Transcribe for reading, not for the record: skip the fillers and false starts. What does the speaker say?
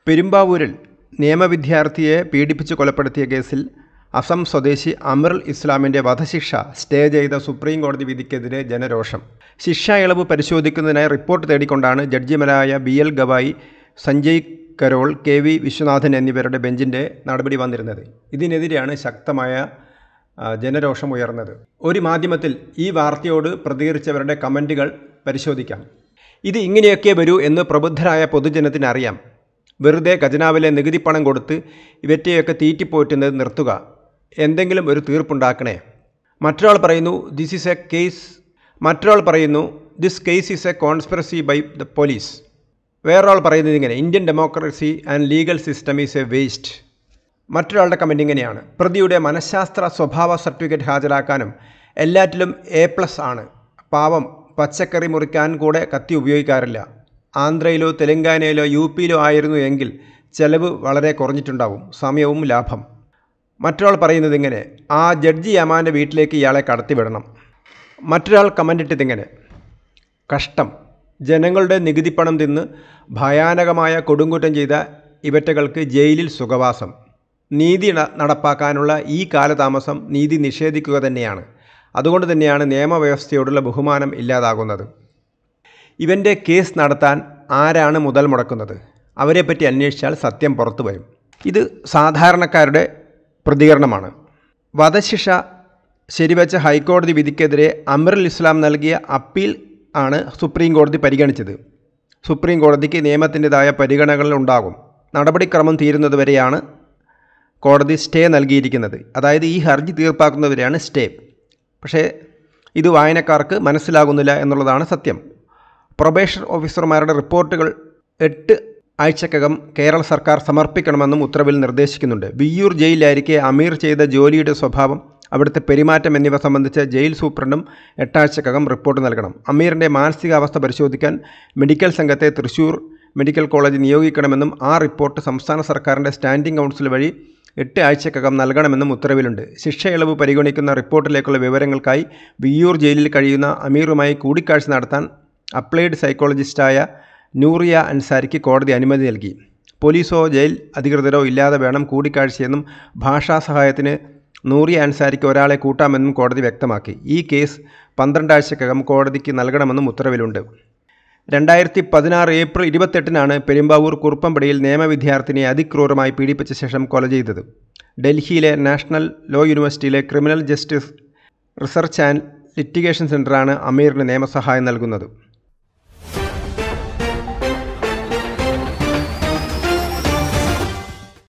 പെരുമ്പാവൂരിൽ നിയമവിദ്യാർത്ഥിയെ പീഡിപ്പിച്ച് കൊലപ്പെടുത്തിയ കേസിൽ അസം സ്വദേശി അമറുൽ ഇസ്ലാമിൻ്റെ വധശിക്ഷ സ്റ്റേ ചെയ്ത സുപ്രീം കോടതി വിധിക്കെതിരെ ജനരോഷം. ശിക്ഷാ ഇളവ് പരിശോധിക്കുന്നതിനായി റിപ്പോർട്ട് തേടിക്കൊണ്ടാണ് ജഡ്ജിമാരായ BL ഗവായി, സഞ്ജയ് കരോൾ, KV വിശ്വനാഥൻ എന്നിവരുടെ ബെഞ്ചിൻ്റെ നടപടി വന്നിരുന്നത്. ഇതിനെതിരെയാണ് ശക്തമായ ജനരോഷം ഉയർന്നത്. ഒരു മാധ്യമത്തിൽ ഈ വാർത്തയോട് പ്രതികരിച്ചവരുടെ കമൻറ്റുകൾ പരിശോധിക്കാം. ഇത് ഇങ്ങനെയൊക്കെ വരൂ എന്ന് പ്രബുദ്ധരായ പൊതുജനത്തിന് അറിയാം. വെറുതെ ഖജനാവിലെ നികുതി പണം കൊടുത്ത് ഇവറ്റയൊക്കെ തീറ്റിപ്പോറ്റുന്നത് നിർത്തുക. എന്തെങ്കിലും ഒരു തീർപ്പുണ്ടാക്കണേ. മറ്റൊരാൾ പറയുന്നു this case is a conspiracy by the police. വേറൊരാൾ പറയുന്നത് ഇങ്ങനെ: Indian democracy and legal system is a waste. മറ്റൊരാളുടെ കമൻറ്റ് ഇങ്ങനെയാണ്: പ്രതിയുടെ മനഃശാസ്ത്ര സ്വഭാവ സർട്ടിഫിക്കറ്റ് ഹാജരാക്കാനും എല്ലാറ്റിലും A+ ആണ്. പാവം, പച്ചക്കറി മുറിക്കാൻ കൂടെ കത്തി ഉപയോഗിക്കാറില്ല. ആന്ധ്രയിലോ തെലങ്കാനയിലോ UPയിലോ ആയിരുന്നു എങ്കിൽ ചെലവ് വളരെ കുറഞ്ഞിട്ടുണ്ടാവും, സമയവും ലാഭം. മറ്റൊരാൾ പറയുന്നത് ഇങ്ങനെ: ആ ജഡ്ജി യമാൻ്റെ വീട്ടിലേക്ക് ഇയാളെ കടത്തിവിടണം. മറ്റൊരാൾ കമൻറ്റിട്ടതിങ്ങനെ: കഷ്ടം, ജനങ്ങളുടെ നികുതിപ്പണം തിന്ന് ഭയാനകമായ കൊടുങ്കുറ്റം ചെയ്ത ഇവറ്റകൾക്ക് ജയിലിൽ സുഖവാസം. നീതി നടപ്പാക്കാനുള്ള ഈ കാലതാമസം നീതി നിഷേധിക്കുക തന്നെയാണ്. അതുകൊണ്ട് തന്നെയാണ് നിയമവ്യവസ്ഥയോടുള്ള ബഹുമാനം ഇല്ലാതാകുന്നത്. ഇവൻ്റെ കേസ് നടത്താൻ ആരാണ് മുതൽ മുടക്കുന്നത്? അവരെപ്പറ്റി അന്വേഷിച്ചാൽ സത്യം പുറത്തു വരും. ഇത് സാധാരണക്കാരുടെ പ്രതികരണമാണ്. വധശിക്ഷ ശരിവെച്ച ഹൈക്കോടതി വിധിക്കെതിരെ അമറുൽ ഇസ്ലാം നൽകിയ അപ്പീൽ ആണ് സുപ്രീം കോടതി പരിഗണിച്ചത്. സുപ്രീം കോടതിക്ക് നിയമത്തിൻ്റെതായ പരിഗണനകൾ ഉണ്ടാകും. നടപടിക്രമം തീരുന്നതുവരെയാണ് കോടതി സ്റ്റേ നൽകിയിരിക്കുന്നത്. അതായത് ഈ ഹർജി തീർപ്പാക്കുന്നതുവരെയാണ് സ്റ്റേ. പക്ഷേ ഇത് വായനക്കാർക്ക് മനസ്സിലാകുന്നില്ല എന്നുള്ളതാണ് സത്യം. പ്രൊബേഷൻ ഓഫീസർമാരുടെ റിപ്പോർട്ടുകൾ 8 ആഴ്ചക്കകം കേരള സർക്കാർ സമർപ്പിക്കണമെന്നും ഉത്തരവിൽ നിർദ്ദേശിക്കുന്നുണ്ട്. വിയ്യൂർ ജയിലിലായിരിക്കെ അമീർ ചെയ്ത ജോലിയുടെ സ്വഭാവം, അവിടുത്തെ പെരുമാറ്റം എന്നിവ സംബന്ധിച്ച് ജയിൽ സൂപ്രണ്ടും 8 ആഴ്ചക്കകം റിപ്പോർട്ട് നൽകണം. അമീറിൻ്റെ മാനസികാവസ്ഥ പരിശോധിക്കാൻ മെഡിക്കൽ സംഘത്തെ തൃശ്ശൂർ മെഡിക്കൽ കോളേജ് നിയോഗിക്കണമെന്നും ആ റിപ്പോർട്ട് സംസ്ഥാന സർക്കാരിൻ്റെ സ്റ്റാൻഡിംഗ് കൗൺസിൽ വഴി 8 ആഴ്ചക്കകം നൽകണമെന്നും ഉത്തരവിലുണ്ട്. ശിക്ഷ ഇളവ് പരിഗണിക്കുന്ന റിപ്പോർട്ടിലേക്കുള്ള വിവരങ്ങൾക്കായി വിയ്യൂർ ജയിലിൽ കഴിയുന്ന അമീറുമായി കൂടിക്കാഴ്ച നടത്താൻ അപ്ലൈഡ് സൈക്കോളജിസ്റ്റായ നൂറിയ അൻസാരിക്ക് കോടതി അനുമതി നൽകി. പോലീസോ ജയിൽ അധികൃതരോ ഇല്ലാതെ വേണം കൂടിക്കാഴ്ചയെന്നും ഭാഷാ സഹായത്തിന് നൂറിയ അൻസാരിക്ക് ഒരാളെ കൂട്ടാമെന്നും കോടതി വ്യക്തമാക്കി. ഈ കേസ് 12 ആഴ്ചക്കകം കോടതിക്ക് നൽകണമെന്നും ഉത്തരവിലുണ്ട്. 2016 ഏപ്രിൽ 28-നാണ് പെരുമ്പാവൂർ കുറുപ്പംപടിയിൽ നിയമവിദ്യാർത്ഥിനിയെ അതിക്രൂരമായി പീഡിപ്പിച്ച ശേഷം കൊല ചെയ്തത്. ഡൽഹിയിലെ നാഷണൽ ലോ യൂണിവേഴ്സിറ്റിയിലെ criminal justice research and litigation സെൻ്ററാണ് അമീറിന് നിയമസഹായം നൽകുന്നത്.